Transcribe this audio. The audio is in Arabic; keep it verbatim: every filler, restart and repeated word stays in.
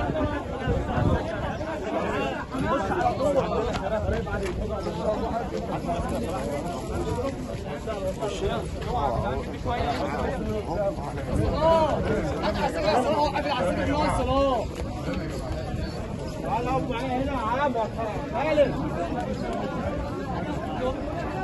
بص على طول. هات عساكر الصراحه وقابل عساكر مصر اهو. تعالى اقعد معايا هنا يا عم. خالد